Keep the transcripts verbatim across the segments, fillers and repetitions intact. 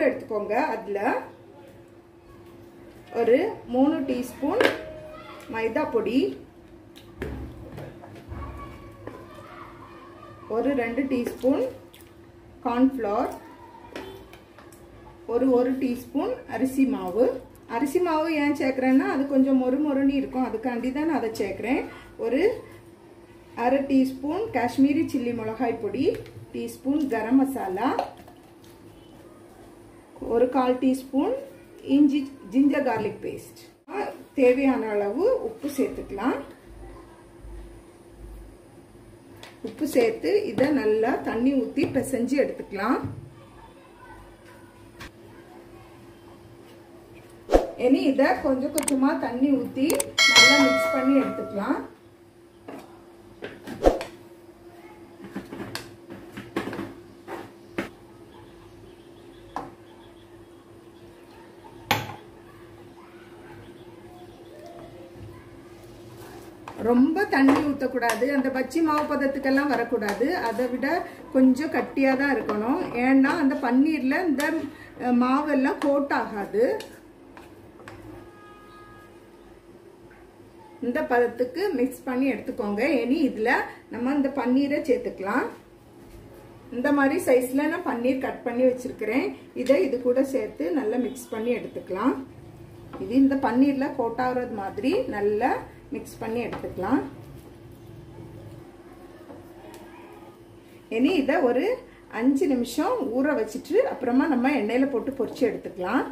பவுல் எடுத்துக்கோங்க. அதுல ஒரு மூணு டீஸ்பூன் மைதா பொடி, ஒரு ரெண்டு டீஸ்பூன் கார்ன்ஃப்ளவர், ஒரு ஒரு டீஸ்பூன் அரிசி மாவு. அரிசி மாவு ஏன் சேர்க்குறேன்னா அது கொஞ்சம் மொறு மொறுன்னு இருக்கும், அதுக்காண்டி தான் நான் அதை சேர்க்குறேன். ஒரு அரை டீஸ்பூன் காஷ்மீரி சில்லி மிளகாய் பொடி, டீஸ்பூன் கரம் மசாலா, ஒரு கால் டீஸ்பூன் இஞ்சி ஜிஞ்சர் கார்லிக் பேஸ்ட். தேவையான அளவு உப்பு சேர்த்துக்கலாம். உப்பு சேர்த்து இதை நல்லா தண்ணி ஊற்றி பிசைஞ்சு எடுத்துக்கலாம். இனி இதை கொஞ்சம் கொஞ்சமா தண்ணி ஊற்றி நல்லா மிக்ஸ் பண்ணி எடுத்துக்கலாம். ரொம்ப தண்ணி ஊற்றக்கூடாது, அந்த பச்சி மாவு பதத்துக்கெல்லாம் வரக்கூடாது. அதை விட கொஞ்சம் கட்டியாக தான் இருக்கணும். ஏன்னா அந்த பன்னீர்ல இந்த மாவெல்லாம் கோட் ஆகாது. இந்த பதத்துக்கு மிக்ஸ் பண்ணி எடுத்துக்கோங்க. இனி இதுல நம்ம இந்த பன்னீரை சேர்த்துக்கலாம். இந்த மாதிரி சைஸ்ல நான் பன்னீர் கட் பண்ணி வச்சிருக்கிறேன். இதை இது கூட சேர்த்து நல்லா மிக்ஸ் பண்ணி எடுத்துக்கலாம். இது இந்த பன்னீர்ல கோட் ஆகுறது மாதிரி நல்லா மிக்ஸ் பண்ணி எடுத்துக்கலாம். இனி இதை ஒரு அஞ்சு நிமிஷம் ஊற வச்சுட்டு அப்புறமா நம்ம எண்ணெயில போட்டு பொரிச்சு எடுத்துக்கலாம்.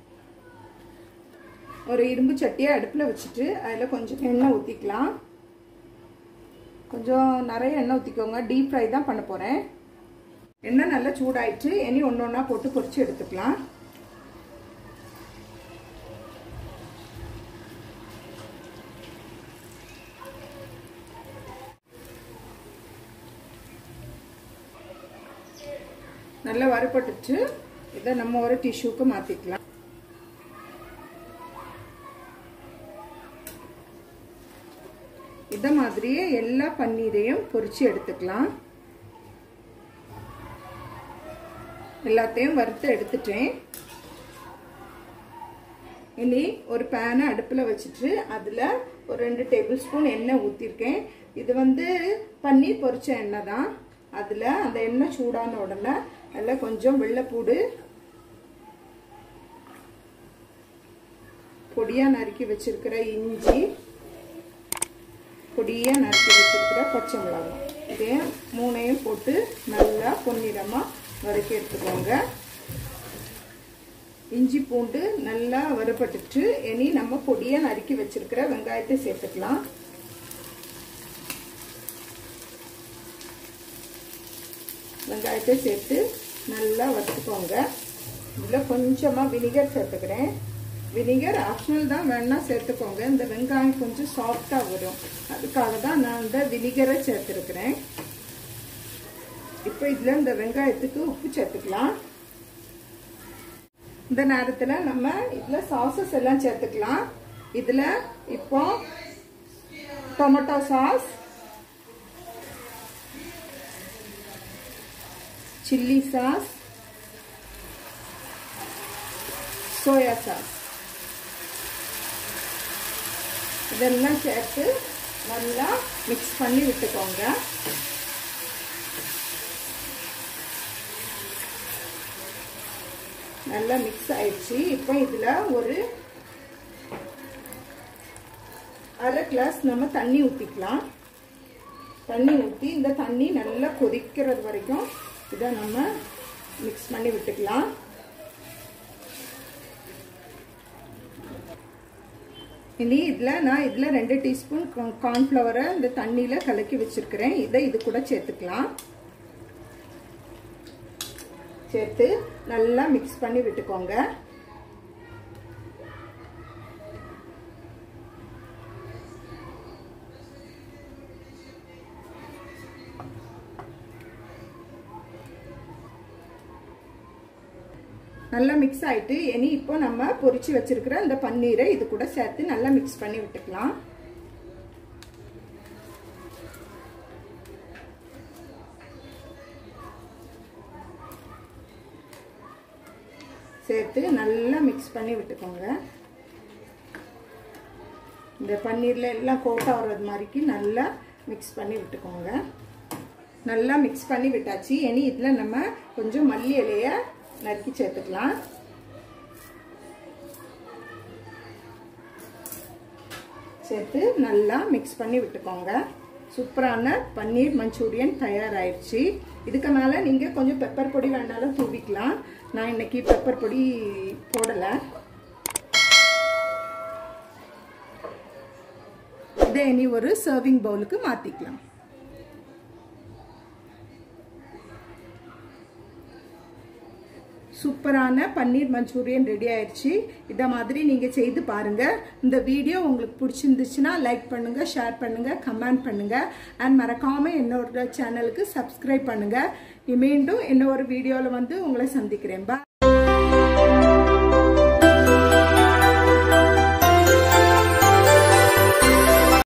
ஒரு இரும்பு சட்டியை அடுப்பில் வச்சுட்டு அதில் கொஞ்சம் எண்ணெய் ஊற்றிக்கலாம். கொஞ்சம் நிறைய எண்ணெய் ஊற்றிக்கோங்க, டீப் ஃப்ரை தான் பண்ண போகிறேன். எண்ணெய் நல்லா சூடாயிட்டு இனி ஒன்று ஒன்றா போட்டு பொரிச்சு எடுத்துக்கலாம். நல்லா வறுபட்டுச்சு. இதை நம்ம ஒரு டிஷ்யூக்கு மாற்றிக்கலாம். இத மாதிரியே எல்லா பன்னீரையும் பொரிச்சு எடுத்துக்கலாம். எல்லாத்தையும் வறுத்து எடுத்துட்டேன். இனி ஒரு பேனை அடுப்பில் வச்சுட்டு அதில் ஒரு ரெண்டு டேபிள் ஸ்பூன் எண்ணெய் ஊற்றிருக்கேன். இது வந்து பன்னீர் பொரிச்ச எண்ணெய் தான். அதில் அந்த எண்ணெய் சூடான உடனே அதில் கொஞ்சம் வெள்ளைப்பூடு, பொடியாக நறுக்கி வச்சிருக்கிற இஞ்சி, பொடியாக நறுக்கி வச்சிருக்கிற பச்சை மிளகாய், இதே மூணையும் போட்டு நல்லா பொன்னிறமாக வறுக்கி எடுத்துக்கோங்க. இஞ்சி பூண்டு நல்லா வறுபட்டுட்டு இனி நம்ம பொடியாக நறுக்கி வச்சிருக்கிற வெங்காயத்தை சேர்த்துக்கலாம். வெங்காயத்தை சேர்த்து நல்லா வறுத்துக்கோங்க. இதில் கொஞ்சமாக வினிகர் சேர்த்துக்கிறேன். வினிகர் ஆப்ஷனல் தான், வேணா சேர்த்துக்கோங்க. இந்த வெங்காயம் கொஞ்சம் சாஃப்டாக வரும், அதுக்காக தான் நான் இந்த வினிகரை சேர்த்துருக்கிறேன். இப்போ இதில் இந்த வெங்காயத்துக்கு உப்பு சேர்த்துக்கலாம். இந்த நேரத்தில் நம்ம இதில் சாசஸ் எல்லாம் சேர்த்துக்கலாம். இதில் இப்போ tomato sauce, chilli sauce, soya sauce இதெல்லாம் சேர்த்து நல்லா மிக்ஸ் பண்ணி விட்டுக்கோங்க. நல்லா மிக்ஸ் ஆயிடுச்சு. இப்போ இதுல ஒரு அரை கிளாஸ் நம்ம தண்ணி ஊற்றிக்கலாம். தண்ணி ஊற்றி இந்த தண்ணி நல்லா கொதிக்கிறது வரைக்கும் இதை நம்ம மிக்ஸ் பண்ணி விட்டுக்கலாம். இனி இதில் நான் இதில் ரெண்டு டீஸ்பூன் கார்ன்ஃப்ளவரை இந்த தண்ணியில் கலக்கி வச்சிருக்கிறேன். இதை இது கூட சேர்த்துக்கலாம். சேர்த்து நல்லா மிக்ஸ் பண்ணி விட்டுக்கோங்க. நல்லா மிக்ஸ் ஆயிட்டு இனி இப்போ நம்ம பொரிச்சு வச்சிருக்கிற அந்த பன்னீரை இது கூட சேர்த்து நல்லா மிக்ஸ் பண்ணி விட்டுக்கலாம். சேர்த்து நல்லா மிக்ஸ் பண்ணி விட்டுக்கோங்க. இந்த பன்னீரில் எல்லாம் கோட்டா வர்றது மாதிரிக்கு நல்லா மிக்ஸ் பண்ணி விட்டுக்கோங்க. நல்லா மிக்ஸ் பண்ணி விட்டாச்சு. இனி இதில் நம்ம கொஞ்சம் மல்லி இலையை நறுக்கி சேர்த்துக்கலாம். சேர்த்து நல்லா மிக்ஸ் பண்ணி விட்டுக்கோங்க. சூப்பரான பன்னீர் மஞ்சூரியன் தயாராகிடுச்சு. இதுக்கு மேலே நீங்கள் கொஞ்சம் பெப்பர் பொடி வேணாலும் தூவிக்கலாம். நான் இன்னைக்கு பெப்பர் பொடி போடலை. இதை இனி ஒரு சர்விங் பவுலுக்கு மாற்றிக்கலாம். சூப்பரான பன்னீர் மஞ்சூரியன் ரெடி ஆயிடுச்சு. இதை மாதிரி நீங்கள் செய்து பாருங்கள். இந்த வீடியோ உங்களுக்கு பிடிச்சிருந்துச்சுன்னா லைக் பண்ணுங்கள், ஷேர் பண்ணுங்கள், கமெண்ட் பண்ணுங்கள். அண்ட் மறக்காமல் என்னோட சேனலுக்கு சப்ஸ்கிரைப் பண்ணுங்கள். மீண்டும் இன்னொரு வீடியோவில் வந்து உங்களை சந்திக்கிறேன். பை.